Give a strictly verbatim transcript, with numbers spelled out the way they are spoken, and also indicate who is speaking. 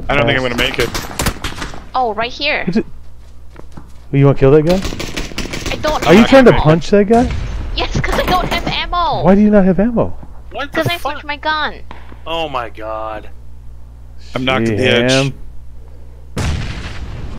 Speaker 1: I don't think I'm gonna make it.
Speaker 2: Oh, right here.
Speaker 3: Is it? You want to kill that guy?
Speaker 2: I don't.
Speaker 3: Are you
Speaker 2: have
Speaker 3: trying to
Speaker 2: ammo.
Speaker 3: punch that guy?
Speaker 2: Yes, because I don't have ammo.
Speaker 3: Why do you not have ammo?
Speaker 4: What the
Speaker 2: Because I
Speaker 4: fuck?
Speaker 2: switched my gun.
Speaker 4: Oh my god.
Speaker 1: I'm knocked at the edge.
Speaker 3: Sheham.